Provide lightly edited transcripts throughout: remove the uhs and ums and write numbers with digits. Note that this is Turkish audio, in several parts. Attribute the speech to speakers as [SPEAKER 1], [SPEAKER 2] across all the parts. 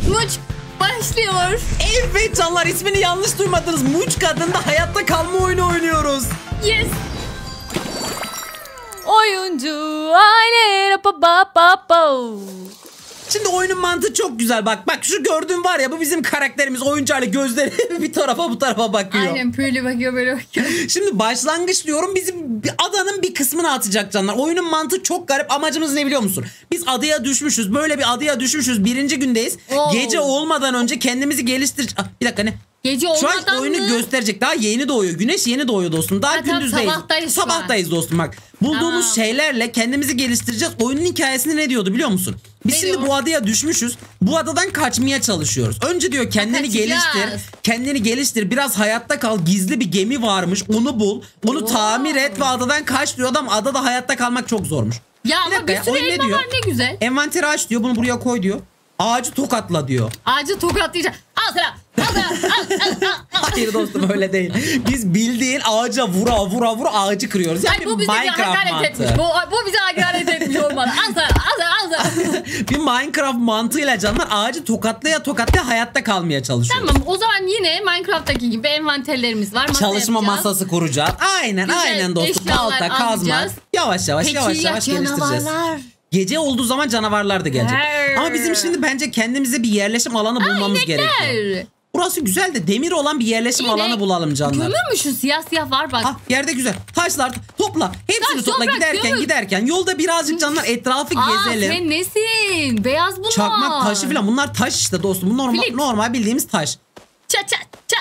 [SPEAKER 1] Muç başlıyor.
[SPEAKER 2] Evet canlar, ismini yanlış duymadınız. Muç Kadın'da hayatta kalma oyunu oynuyoruz.
[SPEAKER 1] Yes. Oyuncu aile
[SPEAKER 2] Şimdi oyunun mantığı çok güzel. Bak şu gördüğün var ya, bu bizim karakterimiz. Oyuncu aile, gözleri bir tarafa bu tarafa bakıyor.
[SPEAKER 1] Aynen böyle bakıyor böyle bakıyor.
[SPEAKER 2] Şimdi başlangıç diyorum, bizim adanın bir kısmını atacak canlar. Oyunun mantığı çok garip. Amacımız ne biliyor musun? Biz adaya düşmüşüz. Böyle bir adaya düşmüşüz. 1. gündeyiz.
[SPEAKER 1] Oo.
[SPEAKER 2] Gece olmadan önce kendimizi geliştir... Bir dakika, ne?
[SPEAKER 1] Gece
[SPEAKER 2] Şu
[SPEAKER 1] olmadan
[SPEAKER 2] an oyunu
[SPEAKER 1] mı?
[SPEAKER 2] gösterecek. Daha yeni doğuyor. Güneş yeni doğuyor dostum. Daha
[SPEAKER 1] Tamam,
[SPEAKER 2] gündüzdeyiz. Sabahtayız dostum bak. Bulduğumuz şeylerle kendimizi geliştireceğiz. Oyunun hikayesinde ne diyordu biliyor musun? Biz
[SPEAKER 1] Ne
[SPEAKER 2] şimdi
[SPEAKER 1] diyor?
[SPEAKER 2] bu adaya düşmüşüz. Bu adadan kaçmaya çalışıyoruz. Önce diyor kendini
[SPEAKER 1] Kaçacağız.
[SPEAKER 2] geliştir. Kendini geliştir. Biraz hayatta kal. Gizli bir gemi varmış. Onu bul. Onu tamir et ve adadan kaç diyor adam. Adada hayatta kalmak çok zormuş.
[SPEAKER 1] Ya
[SPEAKER 2] Bir
[SPEAKER 1] ama
[SPEAKER 2] dakika
[SPEAKER 1] bir
[SPEAKER 2] ya,
[SPEAKER 1] sürü
[SPEAKER 2] oyun ne
[SPEAKER 1] elma
[SPEAKER 2] diyor?
[SPEAKER 1] var ne güzel.
[SPEAKER 2] Envanteri aç diyor. Bunu buraya koy diyor. Ağacı tokatla diyor.
[SPEAKER 1] Ağacı tokatlayacak. Al sana. Al sana.
[SPEAKER 2] Hayır dostum, öyle değil. Biz bildiğin ağaca vura ağacı kırıyoruz. Yani
[SPEAKER 1] Ay, bu bize bir
[SPEAKER 2] Minecraft
[SPEAKER 1] hakaret etmiş.
[SPEAKER 2] mantığı.
[SPEAKER 1] Bu bize hakaret etmiş olmalı. Al sana. Al sana. Al sana.
[SPEAKER 2] Bir Minecraft mantığıyla canlar ağacı tokatlaya hayatta kalmaya çalışıyoruz.
[SPEAKER 1] Tamam, o zaman yine Minecraft'taki gibi envanterlerimiz var. Masa
[SPEAKER 2] Çalışma
[SPEAKER 1] yapacağız.
[SPEAKER 2] masası kuracağız. Aynen dostum.
[SPEAKER 1] eşyalar
[SPEAKER 2] Balta, kazma.
[SPEAKER 1] alacağız.
[SPEAKER 2] Yavaş
[SPEAKER 1] Peki ya
[SPEAKER 2] geliştireceğiz.
[SPEAKER 1] canavarlar?
[SPEAKER 2] Gece olduğu zaman canavarlar da gelecek. Ama bizim şimdi bence kendimize bir yerleşim alanı bulmamız gerekiyor. Burası güzel de demir olan bir yerleşim alanı bulalım canlar.
[SPEAKER 1] Kömür mü şu siyah var bak.
[SPEAKER 2] Ah, yerde güzel. Taşlar topla. Hepsini
[SPEAKER 1] Taş,
[SPEAKER 2] topla,
[SPEAKER 1] toprak,
[SPEAKER 2] giderken yolda birazcık canlar etrafı gezelim.
[SPEAKER 1] Sen nesin? Beyaz bunlar.
[SPEAKER 2] Çakmak taşı falan, bunlar taş işte dostum. Bu
[SPEAKER 1] Flip.
[SPEAKER 2] normal bildiğimiz taş.
[SPEAKER 1] Çat.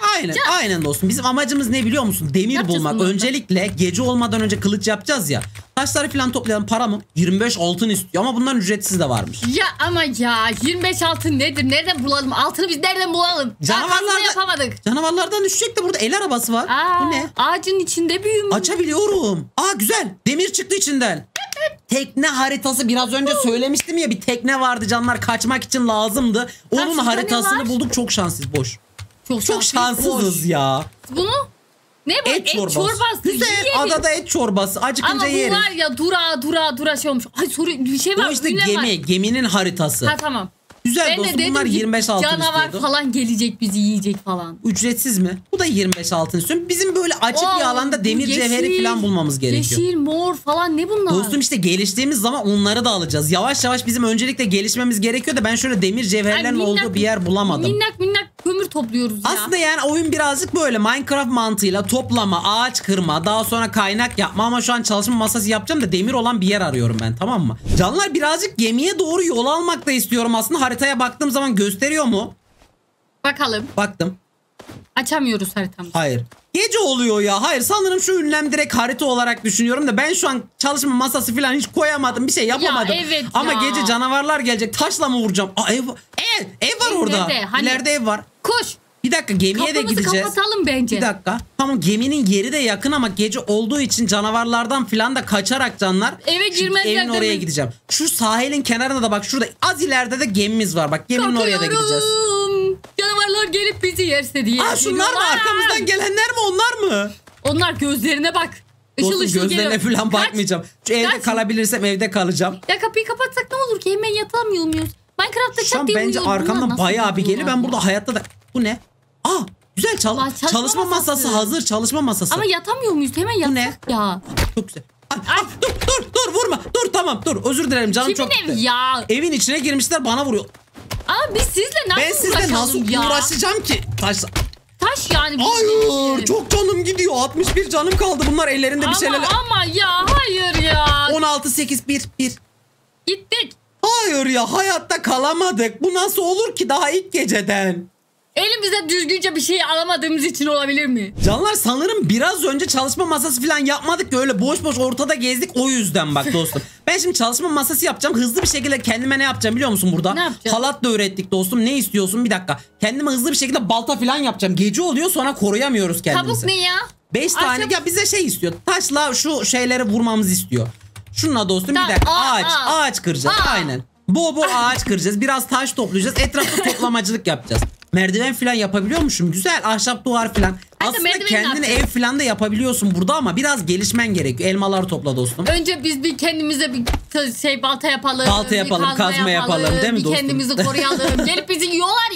[SPEAKER 2] Aynen dostum. Bizim amacımız ne biliyor musun? Demir
[SPEAKER 1] Yapacağız
[SPEAKER 2] bulmak.
[SPEAKER 1] bunları da.
[SPEAKER 2] Öncelikle gece olmadan önce kılıç yapacağız ya. Taşları falan toplayalım. Para mı? 25 altın istiyor ama bunların ücretsiz de varmış.
[SPEAKER 1] Ya ama ya 25 altın nedir? Nereden bulalım? Altını biz nereden bulalım?
[SPEAKER 2] Canavarlardan
[SPEAKER 1] yapamadık.
[SPEAKER 2] Canavarlardan düşecek de burada el arabası var. Bu ne?
[SPEAKER 1] Ağacın içinde büyümüş.
[SPEAKER 2] Açabiliyorum. Güzel. Demir çıktı içinden. Tekne haritası, biraz önce söylemiştim ya, bir tekne vardı canlar, kaçmak için lazımdı. Onun
[SPEAKER 1] şurada ne
[SPEAKER 2] haritasını
[SPEAKER 1] var?
[SPEAKER 2] bulduk. Çok şanssız, boş.
[SPEAKER 1] Çok
[SPEAKER 2] Çok şanssızız ya.
[SPEAKER 1] Bunu ne bu?
[SPEAKER 2] Et çorbası. Güzel.
[SPEAKER 1] Yiyelim.
[SPEAKER 2] Adada et çorbası. Acıkınca
[SPEAKER 1] Ama bu
[SPEAKER 2] yeriz.
[SPEAKER 1] var ya dura şey olmuş. Ay soru bir şey var.
[SPEAKER 2] O işte
[SPEAKER 1] Gülen var.
[SPEAKER 2] geminin haritası.
[SPEAKER 1] Ha tamam.
[SPEAKER 2] Güzel
[SPEAKER 1] Ben de
[SPEAKER 2] dostum,
[SPEAKER 1] dedim
[SPEAKER 2] bunlar
[SPEAKER 1] ki
[SPEAKER 2] 25 altın
[SPEAKER 1] canavar
[SPEAKER 2] istiyordu.
[SPEAKER 1] falan gelecek bizi yiyecek falan.
[SPEAKER 2] Ücretsiz mi? Bu da 25 altın istiyor. Bizim böyle açık bir alanda
[SPEAKER 1] bu
[SPEAKER 2] demir
[SPEAKER 1] yeşil,
[SPEAKER 2] cevheri falan bulmamız gerekiyor.
[SPEAKER 1] Yeşil, mor falan ne bunlar?
[SPEAKER 2] Dostum işte geliştiğimiz zaman onları da alacağız. Yavaş yavaş bizim öncelikle gelişmemiz gerekiyor da ben şöyle demir cevherlerin olduğu bir yer bulamadım.
[SPEAKER 1] Minnak kömür topluyoruz ya.
[SPEAKER 2] Aslında yani oyun birazcık böyle Minecraft mantığıyla toplama, ağaç kırma, daha sonra kaynak yapma, ama şu an çalışma masası yapacağım da demir olan bir yer arıyorum ben, tamam mı? Canlar birazcık gemiye doğru yol almak da istiyorum aslında. Haritaya baktığım zaman gösteriyor mu?
[SPEAKER 1] Bakalım.
[SPEAKER 2] Baktım.
[SPEAKER 1] Açamıyoruz haritamızı.
[SPEAKER 2] Hayır. Gece oluyor ya. Hayır, sanırım şu ünlem direkt harita olarak düşünüyorum da ben şu an çalışma masası falan hiç koyamadım. Bir şey yapamadım.
[SPEAKER 1] Ya evet
[SPEAKER 2] Ama
[SPEAKER 1] ya.
[SPEAKER 2] gece canavarlar gelecek. Taşla mı vuracağım? Ev var orada.
[SPEAKER 1] nerede? Hani-
[SPEAKER 2] İleride ev var.
[SPEAKER 1] Koş.
[SPEAKER 2] Bir dakika, gemiye de
[SPEAKER 1] Kapımızı
[SPEAKER 2] gideceğiz.
[SPEAKER 1] kapatalım bence.
[SPEAKER 2] Bir dakika. Tamam, geminin yeri de yakın ama gece olduğu için canavarlardan falan da kaçarak canlar.
[SPEAKER 1] Eve
[SPEAKER 2] Şimdi
[SPEAKER 1] girmezler
[SPEAKER 2] evin oraya
[SPEAKER 1] değil mi?
[SPEAKER 2] gideceğim. Şu sahilin kenarında da bak, şurada az ileride de gemimiz var. Bak, geminin oraya da gideceğiz.
[SPEAKER 1] Korkuyorum. Canavarlar gelip bizi yerse diye.
[SPEAKER 2] Şunlar mı? Arkamızdan gelenler mi? Onlar mı?
[SPEAKER 1] Onlar gözlerine bak. Işıl
[SPEAKER 2] Dostum,
[SPEAKER 1] ışıl
[SPEAKER 2] gözlerine
[SPEAKER 1] geliyor.
[SPEAKER 2] falan
[SPEAKER 1] Kaç.
[SPEAKER 2] bakmayacağım. Şu evde
[SPEAKER 1] Kaç.
[SPEAKER 2] kalabilirsem evde kalacağım.
[SPEAKER 1] Ya kapıyı kapatsak ne olur ki? Hemen yatamıyor muyuz? Minecraft'ta
[SPEAKER 2] Şu an
[SPEAKER 1] çat diye
[SPEAKER 2] bence
[SPEAKER 1] uyuyoruz. Bunlar
[SPEAKER 2] arkamdan
[SPEAKER 1] nasıl
[SPEAKER 2] bayağı bir geliyor. Ben
[SPEAKER 1] uyuyorlar
[SPEAKER 2] burada
[SPEAKER 1] ya?
[SPEAKER 2] hayatta da... Bu ne? Güzel
[SPEAKER 1] çalışma
[SPEAKER 2] çalışma masası
[SPEAKER 1] masası.
[SPEAKER 2] hazır. Çalışma masası.
[SPEAKER 1] Ama yatamıyor muyuz? Hemen
[SPEAKER 2] Bu ne?
[SPEAKER 1] yatsak ya.
[SPEAKER 2] Çok güzel. Dur vurma. Dur, tamam, dur. Özür dilerim canım,
[SPEAKER 1] Kimin
[SPEAKER 2] çok
[SPEAKER 1] evi
[SPEAKER 2] gitti.
[SPEAKER 1] ya?
[SPEAKER 2] Evin içine girmişler, bana vuruyor.
[SPEAKER 1] Ama biz sizle nasıl
[SPEAKER 2] Ben sizle
[SPEAKER 1] uğraşalım
[SPEAKER 2] nasıl
[SPEAKER 1] ya?
[SPEAKER 2] uğraşacağım ki?
[SPEAKER 1] Taş yani.
[SPEAKER 2] Hayır, çok canım gidiyor. 61 canım kaldı. Bunlar ellerinde bir şeyler.
[SPEAKER 1] Ama ya hayır ya.
[SPEAKER 2] 16 8 1 1.
[SPEAKER 1] Gittik.
[SPEAKER 2] Hayır ya, hayatta kalamadık. Bu nasıl olur ki daha ilk geceden?
[SPEAKER 1] Elimize düzgünce bir şey alamadığımız için olabilir mi?
[SPEAKER 2] Canlar, sanırım biraz önce çalışma masası falan yapmadık ki, öyle boş ortada gezdik, o yüzden bak dostum. Ben şimdi çalışma masası yapacağım. Hızlı bir şekilde kendime ne yapacağım biliyor musun burada?
[SPEAKER 1] Ne yapacağız?
[SPEAKER 2] Halat da ürettik dostum. Ne istiyorsun? Bir dakika. Kendime hızlı bir şekilde balta falan yapacağım. Gece oluyor, sonra koruyamıyoruz kendimizi.
[SPEAKER 1] Tavuk ne ya?
[SPEAKER 2] 5 tane
[SPEAKER 1] Ahşap-
[SPEAKER 2] ya bize şey istiyor. Taşla şu şeyleri vurmamız istiyor. Şununla dostum bir
[SPEAKER 1] Tamam,
[SPEAKER 2] dakika. Ağaç kıracağız.
[SPEAKER 1] Aa.
[SPEAKER 2] Aynen. Bol ağaç kıracağız. Biraz taş toplayacağız. Etrafta toplamacılık yapacağız. Merdiven falan yapabiliyormuşum. Güzel, ahşap duvar falan. Aslında
[SPEAKER 1] merdiveni
[SPEAKER 2] kendine
[SPEAKER 1] yapacağız.
[SPEAKER 2] ev falan da yapabiliyorsun burada ama biraz gelişmen gerekiyor. Elmalar topla dostum.
[SPEAKER 1] Önce biz bir kendimize bir balta yapalım.
[SPEAKER 2] Balta yapalım,
[SPEAKER 1] bir kazma
[SPEAKER 2] kazma yapalım, değil mi
[SPEAKER 1] bir
[SPEAKER 2] dostum?
[SPEAKER 1] kendimizi koruyalım. Gelip bizi yiyorlar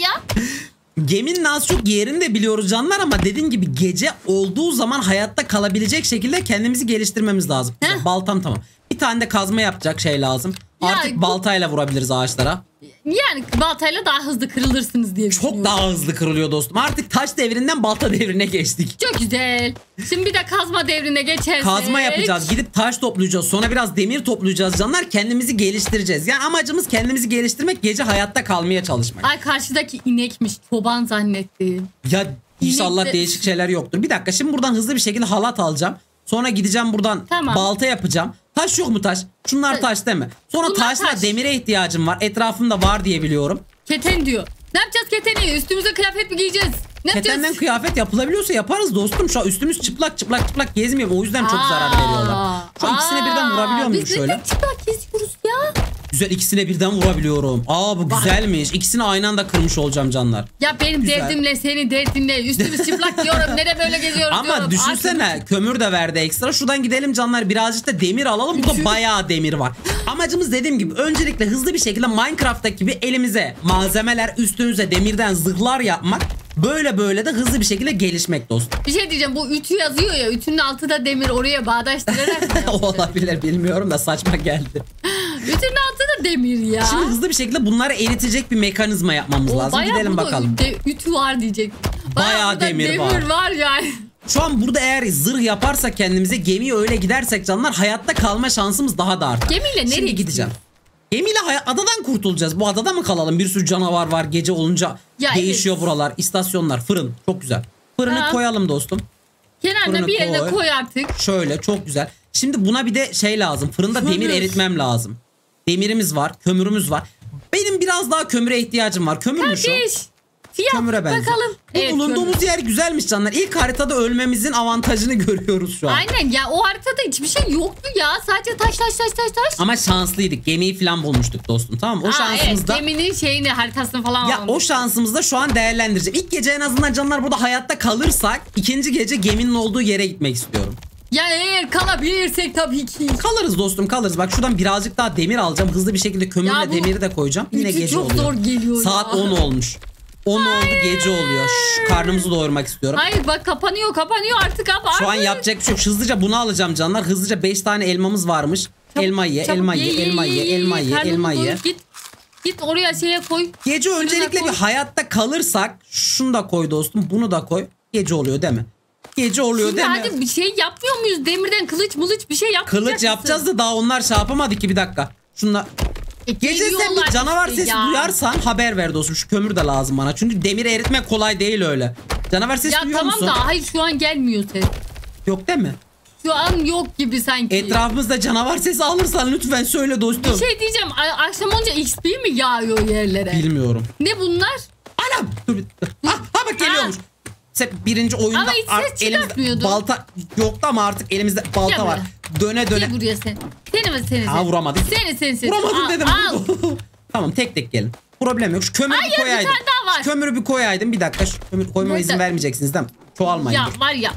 [SPEAKER 2] Geminin az çok yerini de biliyoruz canlar ama dediğim gibi gece olduğu zaman hayatta kalabilecek şekilde kendimizi geliştirmemiz lazım. Güzel, baltam tamam. Bir tane de kazma yapacak şey lazım.
[SPEAKER 1] Ya,
[SPEAKER 2] Artık baltayla vurabiliriz ağaçlara.
[SPEAKER 1] Yani baltayla daha hızlı kırılırsınız diye düşünüyorum.
[SPEAKER 2] Çok daha hızlı kırılıyor dostum. Artık taş devrinden balta devrine geçtik.
[SPEAKER 1] Çok güzel. Şimdi bir de kazma devrine geçersek.
[SPEAKER 2] Kazma yapacağız. Gidip taş toplayacağız. Sonra biraz demir toplayacağız canlar. Kendimizi geliştireceğiz. Yani amacımız kendimizi geliştirmek. Gece hayatta kalmaya çalışmak.
[SPEAKER 1] Ay karşıdaki inekmiş. Çoban zannettim.
[SPEAKER 2] Ya inşallah
[SPEAKER 1] İnek de-
[SPEAKER 2] değişik şeyler yoktur. Bir dakika şimdi buradan hızlı bir şekilde halat alacağım. Sonra gideceğim buradan
[SPEAKER 1] Tamam.
[SPEAKER 2] balta yapacağım. Taş yok mu taş? Şunlar taş değil mi? Sonra
[SPEAKER 1] Bunlar
[SPEAKER 2] taşla
[SPEAKER 1] taş.
[SPEAKER 2] demire ihtiyacım var. Etrafımda var diye biliyorum.
[SPEAKER 1] Keten diyor. Ne yapacağız keteni? Üstümüze kıyafet mi giyeceğiz? Ne
[SPEAKER 2] Ketenden
[SPEAKER 1] yapacağız?
[SPEAKER 2] kıyafet yapılabiliyorsa yaparız dostum. Şu an üstümüz çıplak gezmiyorum. O yüzden çok zarar veriyorlar. Şu an ikisine birden vurabiliyor muyum
[SPEAKER 1] biz
[SPEAKER 2] şöyle?
[SPEAKER 1] neden çıplak geziyoruz ya?
[SPEAKER 2] Güzel, ikisine birden vurabiliyorum. Aa bu güzelmiş. İkisini aynı anda kırmış olacağım canlar.
[SPEAKER 1] Ya benim
[SPEAKER 2] Güzel.
[SPEAKER 1] derdimle senin derdinle. Üstümüz çıplak diyorum. Neden böyle geziyoruz
[SPEAKER 2] Ama
[SPEAKER 1] diyorum.
[SPEAKER 2] düşünsene kömür de verdi ekstra. Şuradan gidelim canlar, birazcık da demir alalım. Burada bayağı demir var. Amacımız dediğim gibi öncelikle hızlı bir şekilde Minecraft'taki gibi elimize malzemeler, üstümüze demirden zırhlar yapmak. Böyle de hızlı bir şekilde gelişmek dostum.
[SPEAKER 1] Bir şey diyeceğim, bu ütü yazıyor ya, ütünün altında demir, oraya bağdaştırarak mı yapacağız?
[SPEAKER 2] Olabilir, bilmiyorum da saçma geldi.
[SPEAKER 1] Ütünün altında demir ya.
[SPEAKER 2] Şimdi hızlı bir şekilde bunları eritecek bir mekanizma yapmamız lazım.
[SPEAKER 1] bayağı
[SPEAKER 2] Gidelim
[SPEAKER 1] burada
[SPEAKER 2] bakalım.
[SPEAKER 1] Ütü var diyecek.
[SPEAKER 2] Bayağı
[SPEAKER 1] burada
[SPEAKER 2] demir var.
[SPEAKER 1] yani.
[SPEAKER 2] Şu an burada eğer zırh yaparsak kendimize, gemiye öyle gidersek canlar, hayatta kalma şansımız daha da artar.
[SPEAKER 1] Gemiyle nereye
[SPEAKER 2] Şimdi gideceğim. Gemiyle adadan kurtulacağız. Bu adada mı kalalım? Bir sürü canavar var. Gece olunca
[SPEAKER 1] Ya
[SPEAKER 2] değişiyor
[SPEAKER 1] evet.
[SPEAKER 2] buralar. İstasyonlar, fırın. Çok güzel. Fırını
[SPEAKER 1] Ha.
[SPEAKER 2] koyalım dostum.
[SPEAKER 1] Kenarına
[SPEAKER 2] Fırını
[SPEAKER 1] bir yerine
[SPEAKER 2] koy.
[SPEAKER 1] koy artık.
[SPEAKER 2] Şöyle çok güzel. Şimdi buna bir de şey lazım. Fırında
[SPEAKER 1] Kömür.
[SPEAKER 2] demir eritmem lazım. Demirimiz var, kömürümüz var. Benim biraz daha kömüre ihtiyacım var. Kömür mü şu?
[SPEAKER 1] Kardeş. Fiyat
[SPEAKER 2] Kömüre benziyor.
[SPEAKER 1] bakalım.
[SPEAKER 2] Bu
[SPEAKER 1] Evet,
[SPEAKER 2] bulunduğumuz
[SPEAKER 1] kömür.
[SPEAKER 2] yer güzelmiş canlar. İlk haritada ölmemizin avantajını görüyoruz şu an.
[SPEAKER 1] Aynen ya, o haritada hiçbir şey yoktu ya. Sadece taş.
[SPEAKER 2] Ama şanslıydık. Gemiyi falan bulmuştuk dostum. Tamam mı? O şansımızda...
[SPEAKER 1] Evet, geminin şeyini, haritasını falan
[SPEAKER 2] Ya
[SPEAKER 1] almış.
[SPEAKER 2] o şansımızda şu an değerlendireceğim. İlk gece en azından canlar burada hayatta kalırsak, ikinci gece geminin olduğu yere gitmek istiyorum.
[SPEAKER 1] Ya eğer kalabilirsek tabii ki.
[SPEAKER 2] Kalırız dostum, kalırız. Bak şuradan birazcık daha demir alacağım. Hızlı bir şekilde kömürle
[SPEAKER 1] Ya bu
[SPEAKER 2] demiri de koyacağım. Yine
[SPEAKER 1] ütü
[SPEAKER 2] gece
[SPEAKER 1] çok
[SPEAKER 2] oluyor.
[SPEAKER 1] zor geliyor
[SPEAKER 2] Saat
[SPEAKER 1] ya.
[SPEAKER 2] 10 olmuş. 10 oldu, gece oluyor. Şş, karnımızı doyurmak istiyorum.
[SPEAKER 1] Hayır bak, kapanıyor artık abi.
[SPEAKER 2] Şu an
[SPEAKER 1] artık.
[SPEAKER 2] yapacak bir şey yok. Hızlıca bunu alacağım canlar. Hızlıca 5 tane elmamız varmış. Elma ye,
[SPEAKER 1] Çabuk
[SPEAKER 2] elma ye, elma ye, elma ye,
[SPEAKER 1] Karnını
[SPEAKER 2] elma
[SPEAKER 1] doyur,
[SPEAKER 2] ye.
[SPEAKER 1] Git oraya şeye koy.
[SPEAKER 2] Gece öncelikle
[SPEAKER 1] koy.
[SPEAKER 2] bir hayatta kalırsak şunu da koy dostum, bunu da koy. Gece oluyor değil mi? Gece oluyor
[SPEAKER 1] Şimdi
[SPEAKER 2] değil mi?
[SPEAKER 1] hadi bir şey yapmıyor muyuz? Demirden kılıç bir şey yapmayacak
[SPEAKER 2] Kılıç
[SPEAKER 1] mısın?
[SPEAKER 2] yapacağız da daha onlar şey yapamadı ki, bir dakika. Şunla gece sen
[SPEAKER 1] Geliyorlar
[SPEAKER 2] bir canavar
[SPEAKER 1] işte
[SPEAKER 2] sesi
[SPEAKER 1] ya.
[SPEAKER 2] duyarsan haber ver dostum. Şu kömür de lazım bana. Çünkü demiri eritmek kolay değil öyle. Canavar sesi
[SPEAKER 1] Ya
[SPEAKER 2] duyuyor
[SPEAKER 1] tamam
[SPEAKER 2] musun?
[SPEAKER 1] da hayır, şu an gelmiyor ses.
[SPEAKER 2] Yok değil mi?
[SPEAKER 1] Şu an yok gibi sanki.
[SPEAKER 2] Etrafımızda canavar sesi alırsan lütfen söyle dostum.
[SPEAKER 1] Bir şey diyeceğim. Akşam olunca XP mi yağıyor yerlere?
[SPEAKER 2] Bilmiyorum.
[SPEAKER 1] Ne bunlar?
[SPEAKER 2] Anam. Dur bir. Bak geliyormuş. Sen birinci oyunda
[SPEAKER 1] Ama hiç ses
[SPEAKER 2] elimizde
[SPEAKER 1] çıkartmıyordu.
[SPEAKER 2] balta yoktu ama artık elimizde balta
[SPEAKER 1] Gel
[SPEAKER 2] var. Döne döne.
[SPEAKER 1] Gel buraya sen. Seni.
[SPEAKER 2] Ha, vuramadık.
[SPEAKER 1] Seni.
[SPEAKER 2] Vuramadım
[SPEAKER 1] Al,
[SPEAKER 2] dedim.
[SPEAKER 1] al.
[SPEAKER 2] Tamam, tek gelin. Problem yok. Şu kömürü
[SPEAKER 1] Hayır,
[SPEAKER 2] bir
[SPEAKER 1] bir
[SPEAKER 2] koyaydım.
[SPEAKER 1] tane daha var.
[SPEAKER 2] Şu kömürü bir koyaydım. Bir dakika, şu kömür koymama
[SPEAKER 1] Nerede?
[SPEAKER 2] izin vermeyeceksiniz değil mi? Çoğalmayın.
[SPEAKER 1] Ya var ya.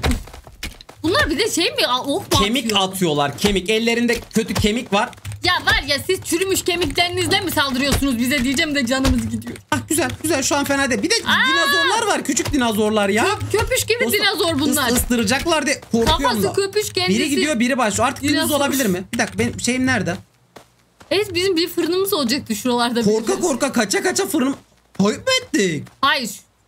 [SPEAKER 1] Bunlar bir de şey mi? Ok mu
[SPEAKER 2] Kemik
[SPEAKER 1] atıyor?
[SPEAKER 2] atıyorlar. Kemik. Ellerinde kötü kemik var.
[SPEAKER 1] Ya var ya, siz çürümüş kemiklerinizle mi saldırıyorsunuz bize diyeceğim de canımız gidiyor.
[SPEAKER 2] Ah güzel şu an fena değil. Bir de dinozorlar var. Küçük dinozorlar ya.
[SPEAKER 1] Köpüş gibi
[SPEAKER 2] Dostum,
[SPEAKER 1] dinozor bunlar.
[SPEAKER 2] ıstıracaklar diye korkuyorum
[SPEAKER 1] Kafası
[SPEAKER 2] da.
[SPEAKER 1] köpüş, kendisi.
[SPEAKER 2] Biri gidiyor, biri başlıyor. Artık gündüz
[SPEAKER 1] Dinozor.
[SPEAKER 2] olabilir mi? Bir dakika, benim şeyim nerede?
[SPEAKER 1] Evet, bizim bir fırınımız olacaktı şuralarda.
[SPEAKER 2] Korka kaça fırınım. Kayıp mı ettik?
[SPEAKER 1] Hayır.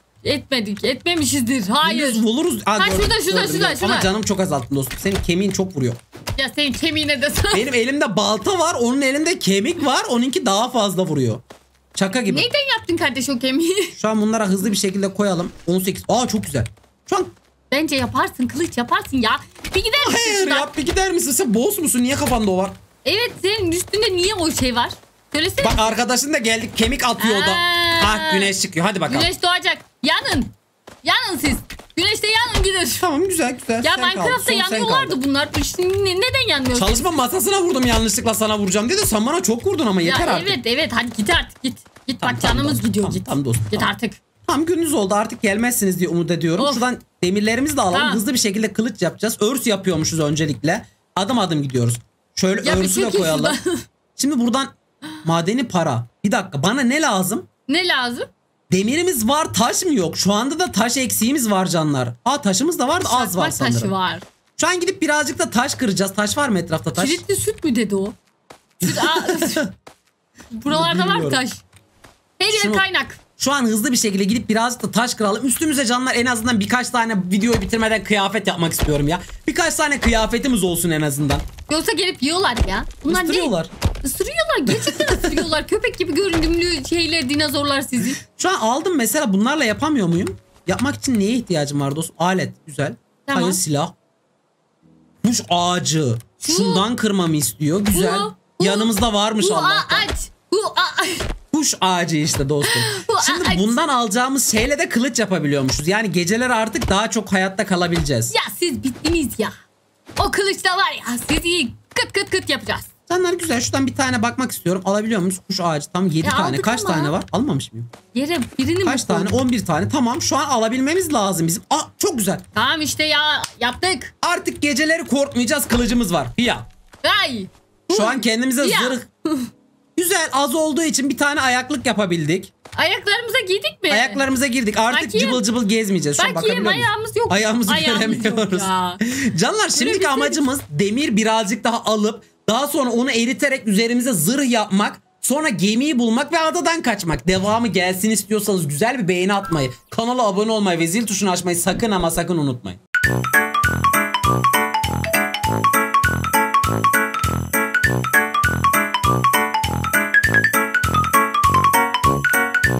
[SPEAKER 1] Etmemişizdir. Hayır.
[SPEAKER 2] Gündüz buluruz.
[SPEAKER 1] Ha,
[SPEAKER 2] gördüm,
[SPEAKER 1] şurada.
[SPEAKER 2] gördüm. Ama canım çok azalttın dostum. Senin kemiğin çok vuruyor.
[SPEAKER 1] Ya senin kemiğine de sana.
[SPEAKER 2] Benim elimde balta var. Onun elinde kemik var. Onunki daha fazla vuruyor. Şaka gibi.
[SPEAKER 1] Neyden yaptın kardeş o kemiği?
[SPEAKER 2] Şu an bunlara hızlı bir şekilde koyalım. 18. Aa çok güzel. Şu an
[SPEAKER 1] Bence yaparsın, kılıç yaparsın ya. Bir gider misin
[SPEAKER 2] hayır
[SPEAKER 1] şuradan?
[SPEAKER 2] yap, bir gider misin? Sen boss musun? Niye kafanda o var?
[SPEAKER 1] Evet, senin üstünde niye o şey var? Söylesene.
[SPEAKER 2] Bak arkadaşın da geldik, kemik atıyor o da.
[SPEAKER 1] Aa.
[SPEAKER 2] Ah güneş çıkıyor. Hadi bakalım.
[SPEAKER 1] Güneş doğacak. Yanın siz. Güneşte yanın gider.
[SPEAKER 2] Tamam güzel.
[SPEAKER 1] Ya
[SPEAKER 2] Sen kaldın.
[SPEAKER 1] Minecraft'ta
[SPEAKER 2] Son sen
[SPEAKER 1] yanıyorlardı
[SPEAKER 2] kaldın.
[SPEAKER 1] bunlar. Şimdi neden yanmıyor?
[SPEAKER 2] Çalışma masasına vurdum, yanlışlıkla sana vuracağım diye de sen bana çok vurdun ama yeter
[SPEAKER 1] Ya
[SPEAKER 2] artık.
[SPEAKER 1] evet hadi git artık git. Git
[SPEAKER 2] Tamam,
[SPEAKER 1] bak,
[SPEAKER 2] tamam
[SPEAKER 1] canımız
[SPEAKER 2] dostum,
[SPEAKER 1] gidiyor,
[SPEAKER 2] tamam,
[SPEAKER 1] git.
[SPEAKER 2] tamam dostum,
[SPEAKER 1] Git
[SPEAKER 2] tamam.
[SPEAKER 1] artık.
[SPEAKER 2] Tam gündüz oldu, artık gelmezsiniz diye umut ediyorum.
[SPEAKER 1] Of.
[SPEAKER 2] Şuradan demirlerimizi de alalım.
[SPEAKER 1] Tamam.
[SPEAKER 2] Hızlı bir şekilde kılıç yapacağız. Örs yapıyormuşuz öncelikle. Adım adım gidiyoruz. Şöyle
[SPEAKER 1] Ya bir
[SPEAKER 2] örsü de
[SPEAKER 1] çekil
[SPEAKER 2] koyalım.
[SPEAKER 1] şuradan.
[SPEAKER 2] Şimdi buradan madeni para. Bir dakika, bana ne lazım?
[SPEAKER 1] Ne lazım?
[SPEAKER 2] Demirimiz var, taş mı yok? Şu anda da taş eksiğimiz var canlar. Taşımız da var da az var sanırım.
[SPEAKER 1] Taşı var.
[SPEAKER 2] Şu an gidip birazcık da taş kıracağız. Taş var mı etrafta taş?
[SPEAKER 1] Kilitli süt mü dedi o? Süt, buralarda var
[SPEAKER 2] Bilmiyorum.
[SPEAKER 1] taş. Her yer kaynak.
[SPEAKER 2] Şu an hızlı bir şekilde gidip birazcık da taş kıralım. Üstümüze canlar en azından birkaç tane videoyu bitirmeden kıyafet yapmak istiyorum ya. Birkaç tane kıyafetimiz olsun en azından.
[SPEAKER 1] Yoksa gelip yiyorlar ya. Bunlar
[SPEAKER 2] Isırıyorlar.
[SPEAKER 1] ne? Isırıyorlar. Gerçekten ısırıyorlar. Köpek gibi görünümlü şeyler, dinozorlar sizi.
[SPEAKER 2] Şu an aldım mesela, bunlarla yapamıyor muyum? Yapmak için neye ihtiyacım var dostum? Alet. Güzel.
[SPEAKER 1] Tamam.
[SPEAKER 2] Hayır, silah. Kuş ağacı. Şundan kırmamı istiyor. Güzel. Yanımızda varmış Allah'tan. Kuş ağacı işte dostum. Şimdi bundan alacağımız şeyle de kılıç yapabiliyormuşuz. Yani geceleri artık daha çok hayatta kalabileceğiz.
[SPEAKER 1] Ya siz bittiniz ya. O kılıçla var ya, sizi kıt kıt kıt yapacağız.
[SPEAKER 2] Canlar güzel, şuradan bir tane bakmak istiyorum. Alabiliyor muyuz? Kuş ağacı tam 7 tane.
[SPEAKER 1] aldık
[SPEAKER 2] Kaç
[SPEAKER 1] ama.
[SPEAKER 2] tane var? Almamış mıyım?
[SPEAKER 1] Yere birini
[SPEAKER 2] Kaç
[SPEAKER 1] mi
[SPEAKER 2] tane?
[SPEAKER 1] koydun?
[SPEAKER 2] 11 tane. Tamam, şu an alabilmemiz lazım bizim. Çok güzel.
[SPEAKER 1] Tamam işte ya, yaptık.
[SPEAKER 2] Artık geceleri korkmayacağız, kılıcımız var. Ya.
[SPEAKER 1] Ay.
[SPEAKER 2] Şu an kendimize
[SPEAKER 1] Ya.
[SPEAKER 2] zırh. Güzel, az olduğu için bir tane ayaklık yapabildik.
[SPEAKER 1] Ayaklarımıza giydik mi?
[SPEAKER 2] Ayaklarımıza girdik. Artık
[SPEAKER 1] Bakayım.
[SPEAKER 2] cıbıl cıbıl gezmeyeceğiz. Şu an
[SPEAKER 1] Bakayım,
[SPEAKER 2] bakabiliyor musun?
[SPEAKER 1] ayağımız yok.
[SPEAKER 2] Ayağımızı
[SPEAKER 1] Ayağımız
[SPEAKER 2] göremiyoruz.
[SPEAKER 1] yok ya.
[SPEAKER 2] Canlar şimdiki
[SPEAKER 1] bir
[SPEAKER 2] amacımız demir birazcık daha alıp daha sonra onu eriterek üzerimize zırh yapmak. Sonra gemiyi bulmak ve adadan kaçmak. Devamı gelsin istiyorsanız güzel bir beğeni atmayı, kanala abone olmayı ve zil tuşunu açmayı sakın ama sakın unutmayın.